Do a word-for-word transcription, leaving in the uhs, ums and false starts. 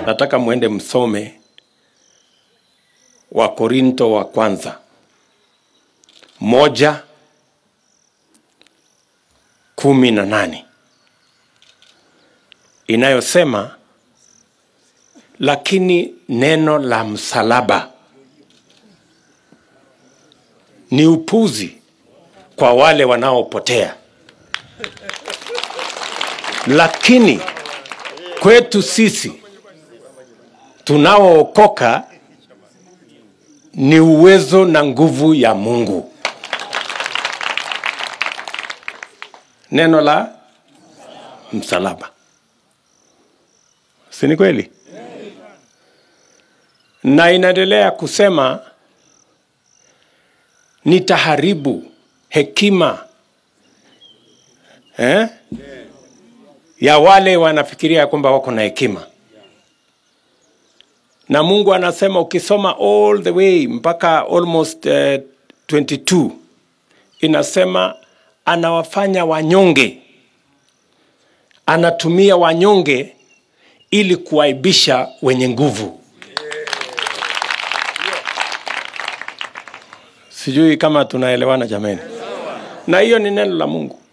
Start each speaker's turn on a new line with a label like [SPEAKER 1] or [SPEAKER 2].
[SPEAKER 1] nataka muende msome wa Korinto wa kwanza moja kumi na nane inayosema, lakini neno la msalaba ni upuzi kwa wale wanaopotea, lakini kwetu sisi tunaookoka ni uwezo na nguvu ya Mungu. Neno la msalaba, si ni kweli? Na inaendelea kusema, nitaharibu hekima eh? ya wale wanafikiria kwamba wako na hekima. Na Mungu anasema, ukisoma all the way mpaka almost uh, twenty-two, inasema anawafanya wanyonge, anatumia wanyonge ili kuaibisha wenye nguvu. Sijui kama tunaelewana jameni. Na hiyo ni neno la Mungu.